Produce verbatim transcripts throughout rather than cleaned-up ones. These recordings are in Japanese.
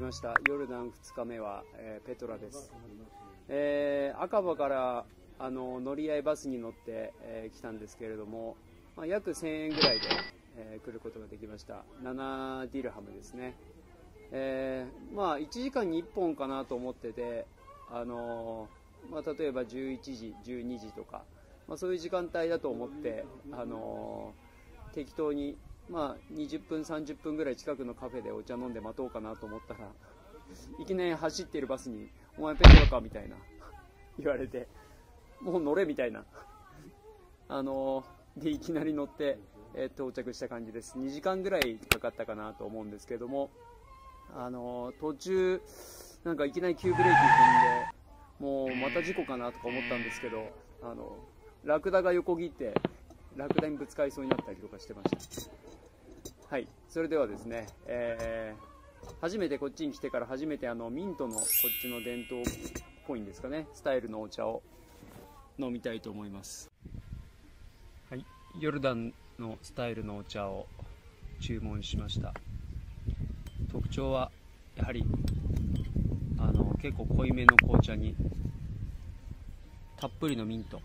きました。ヨルダンふつかめは、えー、ペトラです。えー、赤羽からあの乗り合いバスに乗って、えー、来たんですけれども、まあ、約せんえんぐらいで、えー、来ることができました。ななディルハムですね。えー、まあいちじかんにいっぽんかなと思ってて、あのーまあ、例えばじゅういちじ、じゅうにじとか、まあ、そういう時間帯だと思って、あのー、適当に、まあ、にじゅっぷんさんじゅっぷんぐらい近くのカフェでお茶飲んで待とうかなと思ったら、いきなり走っているバスにお前ペトラかみたいな言われて、もう乗れみたいなあのー、でいきなり乗って、えー、到着した感じです。にじかんぐらいかかったかなと思うんですけども、あのー、途中なんかいきなり急ブレーキ踏んで、もうまた事故かなとか思ったんですけど、あのラクダが横切ってラクダにぶつかりそうになったりとかしてました。はい、それではですね、えー、初めてこっちに来てから初めてあのミントのこっちの伝統っぽいんですかね、スタイルのお茶を飲みたいと思います。はい、ヨルダンのスタイルのお茶を注文しました。特徴はやはりあの結構濃いめの紅茶にたっぷりのミント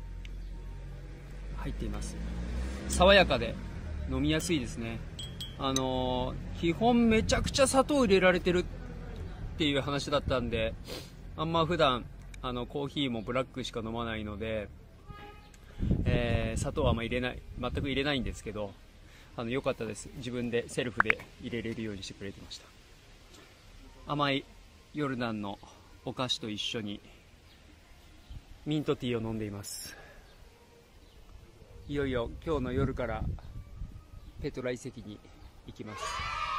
入っています。爽やかで飲みやすいですね。あの基本めちゃくちゃ砂糖入れられてるっていう話だったんで、あんま普段あのコーヒーもブラックしか飲まないので、えー、砂糖はあんま入れない、全く入れないんですけど、あの良かったです。自分でセルフで入れれるようにしてくれてました。甘いヨルダンのお菓子と一緒にミントティーを飲んでいます。いよいよ今日の夜からペトラ遺跡に行きます。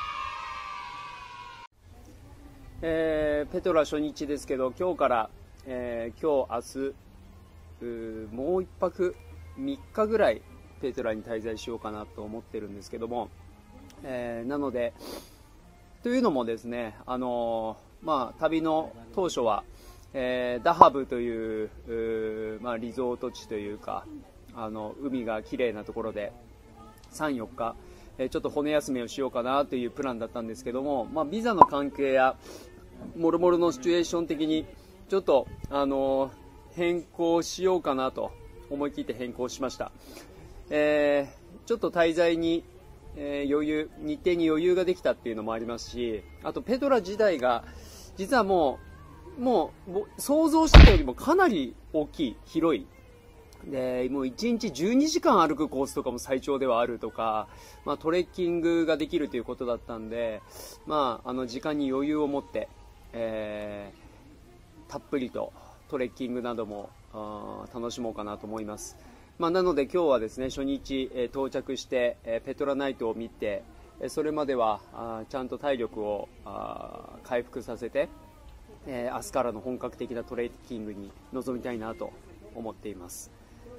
えー、ペトラ初日ですけど、今日から、えー、今日明日もう一泊みっかぐらいペトラに滞在しようかなと思ってるんですけども、えー、なのでというのもですね、あのーまあ、旅の当初は、えー、ダハブという、う、まあ、リゾート地というか、あの海が綺麗なところでさん、よっか、えー、ちょっと骨休めをしようかなというプランだったんですけども、まあ、ビザの関係やもろもろのシチュエーション的にちょっと、あのー、変更しようかなと思い切って変更しました。えー、ちょっと滞在にえー、余裕日程に余裕ができたっていうのもありますし、あとペトラ自体が実はもうもう想像してたよりもかなり大きい、広いで、もういちにちじゅうにじかん歩くコースとかも最長ではあるとか、まあ、トレッキングができるということだったんで、まあ、あの時間に余裕を持って、えー、たっぷりとトレッキングなども楽しもうかなと思います。まあ、なので今日はですね、初日、えー、到着して、えー、ペトラナイトを見て、えー、それまではあちゃんと体力をあ回復させて、えー、明日からの本格的なトレッキングに臨みたいなと思っています。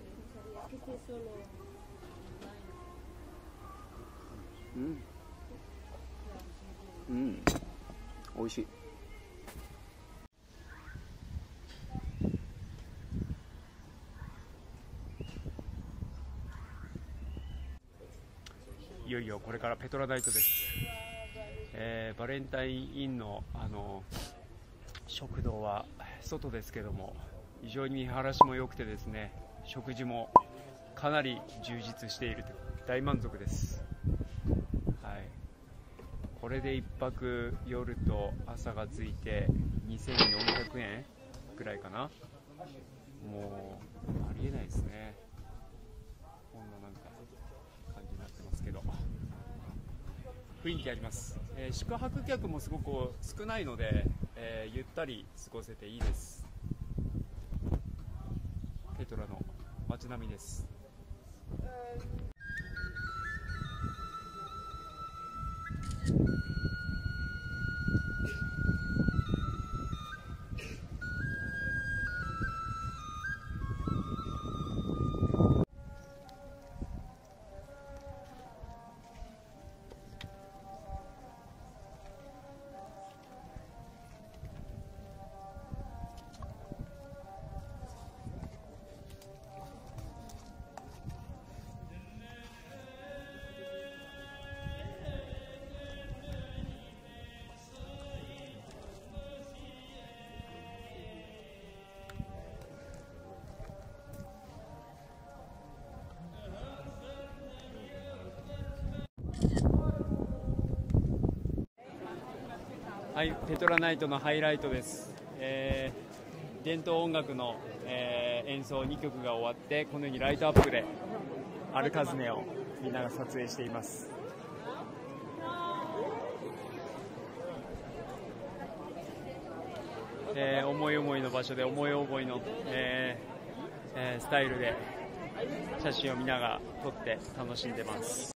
うん、うん、美味しい。いよいよこれからペトラナイトです。えー、バレンタインインの、あの食堂は外ですけども、非常に見晴らしも良くてですね、食事もかなり充実していると大満足です。はい、これでいっぱく夜と朝がついてにせんよんひゃくえんぐらいかな。もうありえないですね。こんななんか感じになってますけど、雰囲気あります。えー、宿泊客もすごく少ないので、えー、ゆったり過ごせていいです。ペトラの街並みです。 はい、ペトラナイトのハイライトです。えー、伝統音楽の、えー、演奏にきょくが終わって、このようにライトアップでアルカズネをみんなが撮影しています。えー、思い思いの場所で思い思いの、えーえー、スタイルで写真を見ながら撮って楽しんでます。